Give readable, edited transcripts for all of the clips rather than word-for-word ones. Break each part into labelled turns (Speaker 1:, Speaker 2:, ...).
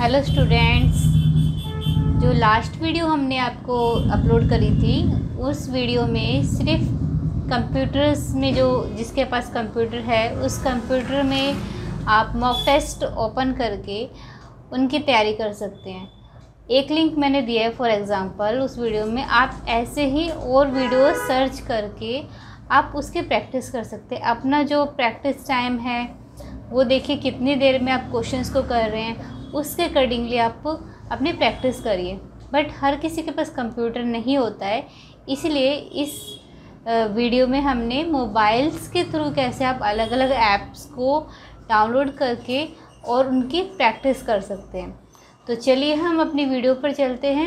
Speaker 1: Hello students, जो last video हमने आपको अपलोड करी थी उस वीडियो में सिर्फ कंप्यूटर्स में जिसके पास कंप्यूटर है उस कंप्यूटर में आप मॉक टेस्ट ओपन करके उनकी तैयारी कर सकते हैं। एक लिंक मैंने दिया है फॉर एग्ज़ाम्पल, उस वीडियो में आप ऐसे ही और वीडियो सर्च करके आप उसकी प्रैक्टिस कर सकते हैं। अपना जो प्रैक्टिस टाइम है वो देखिए कितनी देर में आप क्वेश्चंस को कर रहे हैं, उसके अकॉर्डिंगली आप अपनी प्रैक्टिस करिए। बट हर किसी के पास कंप्यूटर नहीं होता है, इसलिए इस वीडियो में हमने मोबाइल्स के थ्रू कैसे आप अलग अलग ऐप्स को डाउनलोड करके और उनकी प्रैक्टिस कर सकते हैं। तो चलिए हम अपनी वीडियो पर चलते हैं।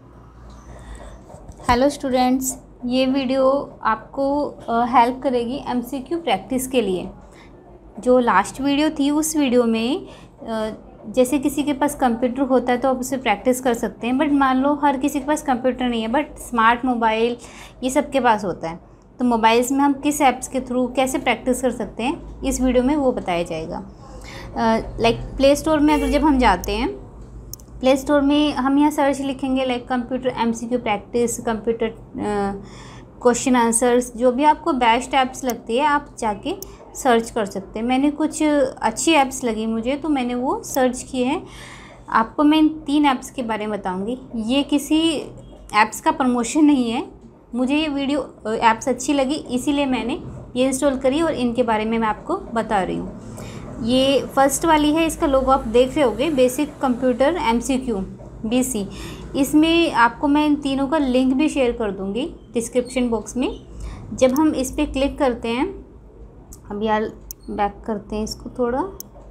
Speaker 1: हेलो स्टूडेंट्स, ये वीडियो आपको हेल्प करेगी एमसीक्यू प्रैक्टिस के लिए। जो लास्ट वीडियो थी उस वीडियो में जैसे किसी के पास कंप्यूटर होता है तो आप उसे प्रैक्टिस कर सकते हैं, बट मान लो हर किसी के पास कंप्यूटर नहीं है बट स्मार्ट मोबाइल ये सब के पास होता है, तो मोबाइल्स में हम किस ऐप्स के थ्रू कैसे प्रैक्टिस कर सकते हैं इस वीडियो में वो बताया जाएगा। लाइक प्ले स्टोर में अगर जब हम जाते हैं, प्ले स्टोर में हम यहाँ सर्च लिखेंगे like computer MCQ practice, computer question answers, जो भी आपको बेस्ट ऐप्स लगती है आप जाके सर्च कर सकते हैं। मैंने कुछ अच्छी ऐप्स लगी मुझे तो मैंने वो सर्च किए हैं। आपको मैं इन 3 ऐप्स के बारे में बताऊंगी। ये किसी ऐप्स का प्रमोशन नहीं है, मुझे ये वीडियो ऐप्स अच्छी लगी इसीलिए मैंने ये इंस्टॉल करी और इनके बारे में मैं आपको बता रही हूँ। ये फर्स्ट वाली है, इसका लोगो आप देख रहे होंगे, बेसिक कंप्यूटर एमसीक्यू BC। इसमें आपको मैं इन तीनों का लिंक भी शेयर कर दूँगी डिस्क्रिप्शन बॉक्स में। जब हम इस पर क्लिक करते हैं, अब यार बैक करते हैं इसको थोड़ा,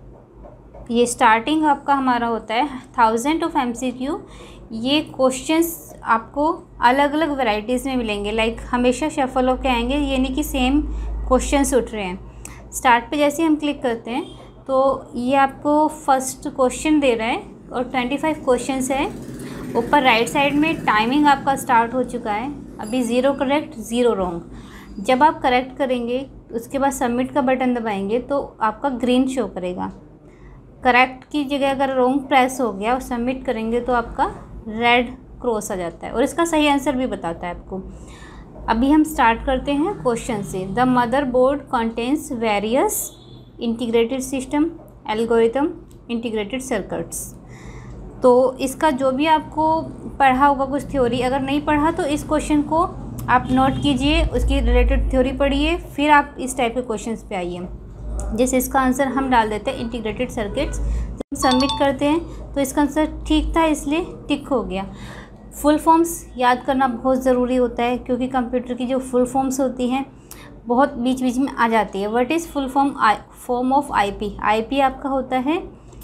Speaker 1: ये स्टार्टिंग आपका हमारा होता है 1000 ऑफ MCQ। ये क्वेश्चंस आपको अलग अलग वैरायटीज़ में मिलेंगे, लाइक हमेशा शफल होके आएंगे, ये नहीं कि सेम क्वेश्चंस उठ रहे हैं। स्टार्ट पे जैसे हम क्लिक करते हैं तो ये आपको फर्स्ट क्वेश्चन दे रहा है और 25 क्वेश्चंस है। ऊपर राइट साइड में टाइमिंग आपका स्टार्ट हो चुका है, अभी 0 करेक्ट 0 रॉन्ग। जब आप करेक्ट करेंगे उसके बाद सबमिट का बटन दबाएंगे तो आपका ग्रीन शो करेगा। करेक्ट की जगह अगर रॉन्ग प्रेस हो गया और सबमिट करेंगे तो आपका रेड क्रॉस आ जाता है और इसका सही आंसर भी बताता है आपको। अभी हम स्टार्ट करते हैं क्वेश्चन से। The motherboard contains various integrated system, algorithm, integrated circuits. तो इसका जो भी आपको पढ़ा होगा कुछ थ्योरी, अगर नहीं पढ़ा तो इस क्वेश्चन को आप नोट कीजिए, उसकी रिलेटेड थ्योरी पढ़िए, फिर आप इस टाइप के क्वेश्चंस पे आइए। जैसे इसका आंसर हम डाल देते हैं इंटीग्रेटेड सर्किट्स। जब सबमिट करते हैं तो इसका आंसर ठीक था इसलिए टिक हो गया। फुल फॉर्म्स याद करना बहुत ज़रूरी होता है क्योंकि कंप्यूटर की जो फुल फॉर्म्स होती हैं बहुत बीच बीच में आ जाती है। What is full form of IP आपका होता है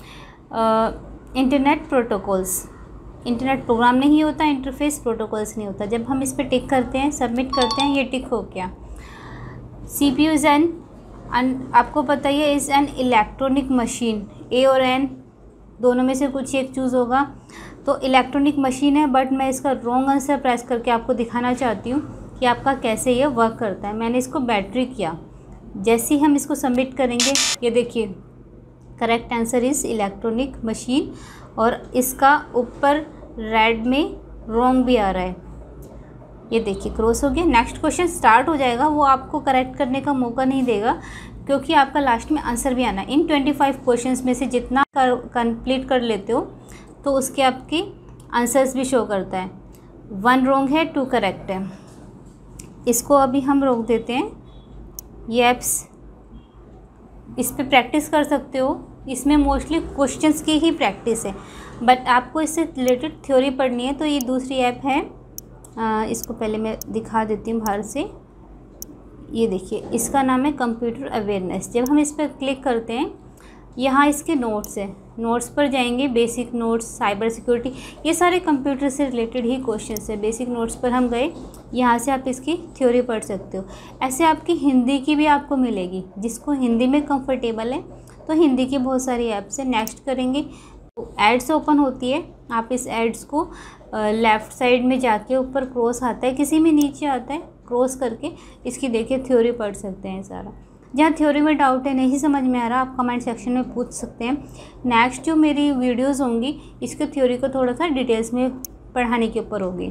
Speaker 1: इंटरनेट प्रोटोकॉल्स। इंटरनेट प्रोग्राम नहीं होता, इंटरफेस प्रोटोकॉल्स नहीं होता। जब हम इस पर टिक करते हैं, सबमिट करते हैं, ये टिक हो गया। CPU इज़ एन, आपको पता ही है, is an electronic machine. A और N दोनों में से कुछ एक चूज़ होगा। तो इलेक्ट्रॉनिक मशीन है, बट मैं इसका रॉन्ग आंसर प्रेस करके आपको दिखाना चाहती हूँ कि आपका कैसे ये वर्क करता है। मैंने इसको बैटरी किया। जैसे ही हम इसको सबमिट करेंगे, ये देखिए correct answer is electronic machine और इसका ऊपर रेड में रॉन्ग भी आ रहा है। ये देखिए क्रॉस हो गया। नेक्स्ट क्वेश्चन स्टार्ट हो जाएगा, वो आपको करेक्ट करने का मौका नहीं देगा क्योंकि आपका लास्ट में आंसर भी आना है। इन 25 क्वेश्चंस में से जितना कंप्लीट कर लेते हो तो उसके आपके आंसर्स भी शो करता है। 1 रॉन्ग है, 2 करेक्ट है। इसको अभी हम रोक देते हैं। ये ऐप्स इस पर प्रैक्टिस कर सकते हो, इसमें मोस्टली क्वेश्चंस की ही प्रैक्टिस है, बट आपको इससे रिलेटेड थ्योरी पढ़नी है तो ये दूसरी ऐप है। इसको पहले मैं दिखा देती हूँ बाहर से। ये देखिए इसका नाम है कंप्यूटर अवेयरनेस। जब हम इस पर क्लिक करते हैं, यहाँ इसके नोट्स है, नोट्स पर जाएंगे, बेसिक नोट्स, साइबर सिक्योरिटी, ये सारे कंप्यूटर से रिलेटेड ही क्वेश्चंस है। बेसिक नोट्स पर हम गए, यहाँ से आप इसकी थ्योरी पढ़ सकते हो। ऐसे आपकी हिंदी की भी आपको मिलेगी, जिसको हिंदी में कंफर्टेबल है तो हिंदी की बहुत सारी ऐप्स है। नेक्स्ट करेंगे तो एड्स ओपन होती है। आप इस एड्स को लेफ़्ट साइड में जाके ऊपर क्रॉस आता है, किसी में नीचे आता है, क्रॉस करके इसकी देखिए थ्योरी पढ़ सकते हैं सारा। जहाँ थ्योरी में डाउट है, नहीं समझ में आ रहा, आप कमेंट सेक्शन में पूछ सकते हैं। नेक्स्ट जो मेरी वीडियोस होंगी इसके थ्योरी को थोड़ा सा डिटेल्स में पढ़ाने के ऊपर होगी।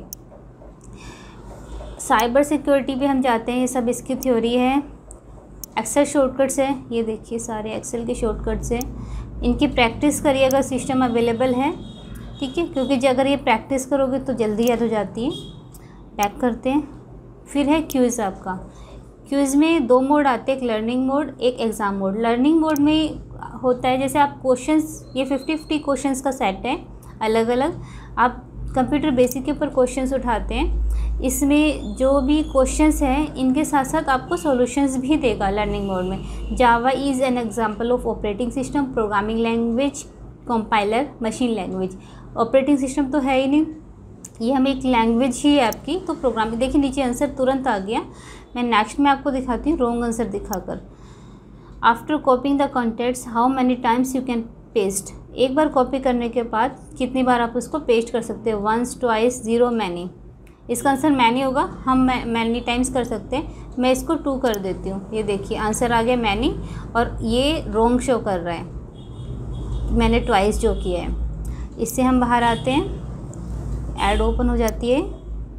Speaker 1: साइबर सिक्योरिटी भी हम जाते हैं, ये सब इसकी थ्योरी है। एक्सेल शॉर्टकट्स है, ये देखिए सारे एक्सेल के शॉर्टकट्स हैं, इनकी प्रैक्टिस करिए अगर सिस्टम अवेलेबल है, ठीक है, क्योंकि अगर ये प्रैक्टिस करोगे तो जल्दी याद हो जाती है। बैक करते हैं। फिर है क्विज़ आपका। क्विज़ में 2 मोड आते हैं, एक लर्निंग मोड, एक एग्ज़ाम मोड। लर्निंग मोड में होता है जैसे आप क्वेश्चंस, ये 50-50 क्वेश्चंस का सेट है अलग अलग, आप कंप्यूटर बेसिक के ऊपर क्वेश्चंस उठाते हैं। इसमें जो भी क्वेश्चंस हैं इनके साथ साथ आपको सॉल्यूशंस भी देगा लर्निंग मोड में। Java is an example of operating system, programming language, compiler, machine language. Operating system तो है ही नहीं, ये हमें एक लैंग्वेज ही है आपकी, तो प्रोग्रामिंग। देखिए नीचे आंसर तुरंत आ गया। मैं नेक्स्ट में आपको दिखाती हूँ रॉन्ग आंसर दिखाकर। After copying the contents how many times you can paste. एक बार कॉपी करने के बाद कितनी बार आप उसको पेस्ट कर सकते हैं। 1, 2, 0, मैनी। इसका आंसर मैनी होगा, हम मैनी टाइम्स कर सकते हैं। मैं इसको 2 कर देती हूँ। ये देखिए आंसर आ गया मैनी, और ये रॉन्ग शो कर रहा है, मैंने ट्वाइस जो किया है। इससे हम बाहर आते हैं, ऐड ओपन हो जाती है,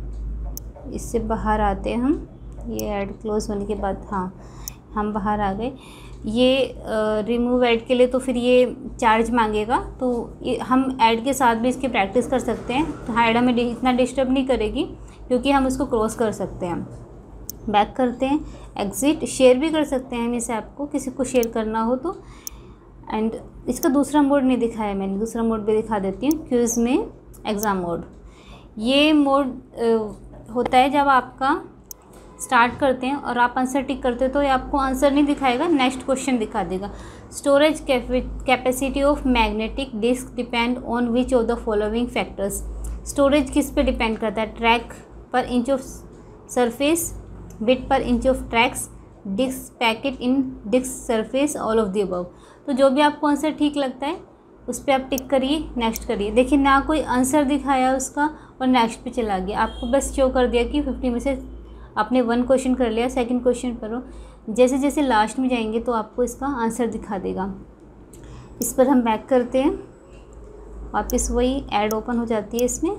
Speaker 1: इससे बाहर आते हैं हम। ये ऐड क्लोज होने के बाद हाँ हम बाहर आ गए। ये रिमूव ऐड के लिए तो फिर ये चार्ज मांगेगा, तो हम ऐड के साथ भी इसकी प्रैक्टिस कर सकते हैं। तो ऐड हमें इतना डिस्टर्ब नहीं करेगी क्योंकि हम उसको क्रॉस कर सकते हैं। बैक करते हैं, एग्ज़िट। शेयर भी कर सकते हैं हम इसे, आपको किसी को शेयर करना हो तो। एंड इसका दूसरा मोड नहीं दिखाया मैंने, दूसरा मोड भी दिखा देती हूँ। क्विज़ में एग्ज़ाम मोड, ये मोड होता है जब आपका स्टार्ट करते हैं और आप आंसर टिक करते हो तो ये आपको आंसर नहीं दिखाएगा, नेक्स्ट क्वेश्चन दिखा देगा। Storage capacity of magnetic disk depend on which of the following factors. Storage किस पे डिपेंड करता है? Track per inch of surface, bit per inch of tracks, disk packet in disk surface, all of the above. तो जो भी आपको answer ठीक लगता है उस पर आप टिक करिए, नेक्स्ट करिए। देखिए ना कोई आंसर दिखाया उसका और नेक्स्ट पे चला गया, आपको बस शो कर दिया कि 50 में से आपने 1 क्वेश्चन कर लिया, सेकंड क्वेश्चन पर हो। जैसे जैसे लास्ट में जाएंगे तो आपको इसका आंसर दिखा देगा। इस पर हम बैक करते हैं, वापस वही ऐड ओपन हो जाती है इसमें।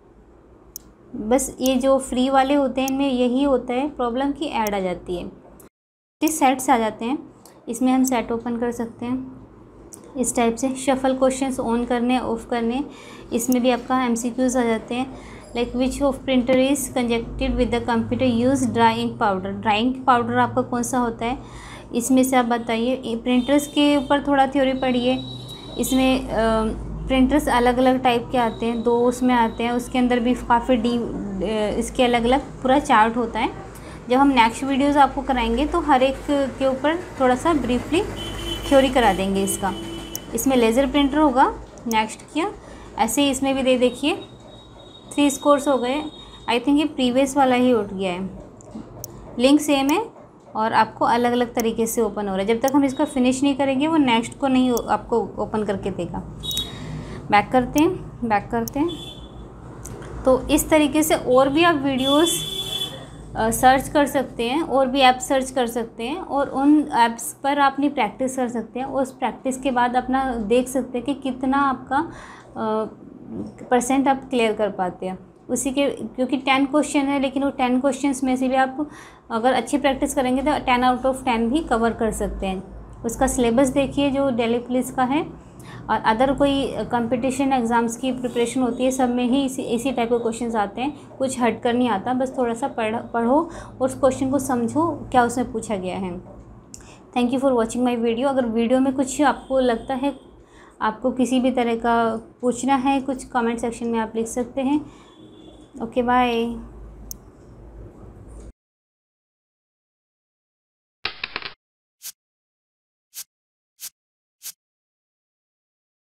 Speaker 1: बस ये जो फ्री वाले होते हैं इनमें यही होता है प्रॉब्लम कि ऐड आ जाती है। इस सेट्स आ जाते हैं, इसमें हम सेट ओपन कर सकते हैं इस टाइप से। शफल क्वेश्चंस ऑन करने ऑफ करने, इसमें भी आपका MCQs आ जाते हैं। Like which of printer is connected with the computer use drawing powder. Drawing powder आपका कौन सा होता है, इसमें से आप बताइए। प्रिंटर्स के ऊपर थोड़ा थ्योरी पढ़िए। इसमें प्रिंटर्स अलग अलग टाइप के आते हैं, 2 उसमें आते हैं, उसके अंदर भी काफ़ी इसके अलग अलग पूरा चार्ट होता है। जब हम नेक्स्ट वीडियोज़ आपको कराएंगे तो हर एक के ऊपर थोड़ा सा ब्रीफली थ्योरी करा देंगे इसका। इसमें लेज़र प्रिंटर होगा, नेक्स्ट किया। ऐसे ही इसमें भी देखिए 3 स्कोर्स हो गए। आई थिंक ये प्रीवियस वाला ही उठ गया है, लिंक सेम है और आपको अलग अलग तरीके से ओपन हो रहा है। जब तक हम इसका फिनिश नहीं करेंगे वो नेक्स्ट को नहीं आपको ओपन करके देगा। बैक करते हैं, बैक करते हैं। तो इस तरीके से और भी आप वीडियोस सर्च कर सकते हैं, और भी ऐप सर्च कर सकते हैं, और उन ऐप्स पर आप अपनी प्रैक्टिस कर सकते हैं। उस प्रैक्टिस के बाद अपना देख सकते हैं कि कितना आपका % आप क्लियर कर पाते हैं उसी के, क्योंकि 10 क्वेश्चन है, लेकिन वो 10 क्वेश्चंस में से भी आप अगर अच्छी प्रैक्टिस करेंगे तो 10 आउट ऑफ 10 भी कवर कर सकते हैं। उसका सिलेबस देखिए जो दिल्ली पुलिस का है और अदर कोई कंपटीशन एग्ज़ाम्स की प्रिपरेशन होती है, सब में ही इसी टाइप के क्वेश्चंस आते हैं। कुछ हट कर नहीं आता, बस थोड़ा सा पढ़ो और उस क्वेश्चन को समझो क्या उसमें पूछा गया है। Thank you for watching my video. अगर वीडियो में कुछ आपको लगता है, आपको किसी भी तरह का पूछना है कुछ, कमेंट सेक्शन में आप लिख सकते हैं। Okay bye.